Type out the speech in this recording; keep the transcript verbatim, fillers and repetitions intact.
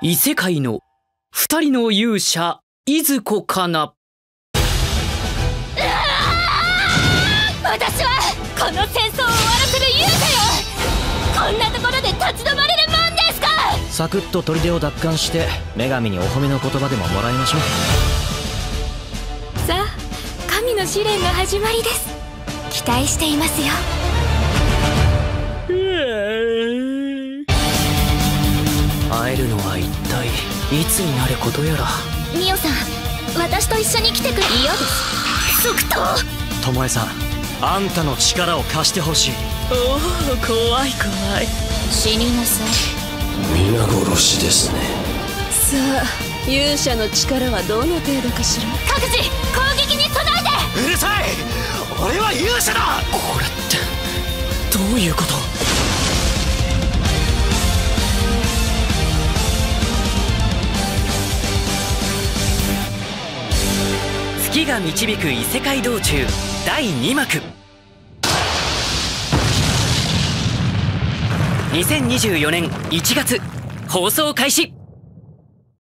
異世界の二人の勇者いずこかな。 私はこの戦争を終わらせる勇者よ。こんなところで立ち止まれるもんですか。 サクッと砦を奪還して女神にお褒めの言葉でももらいましょう。 さあ、神の試練の始まりです。期待していますよ。 会えるのは一体いつになることやら。 ミオさん、私と一緒に来てくれ。嫌です。即答。 巴さん、あんたの力を貸してほしい。 おお、怖い怖い。 死になさい。 皆殺しですね。 さあ、勇者の力はどの程度かしら。 各自攻撃に備えて。 うるさい、俺は勇者だ。 これってどういうこと。月が導く異世界道中だいにまく。にせんにじゅうよねんいちがつ放送開始。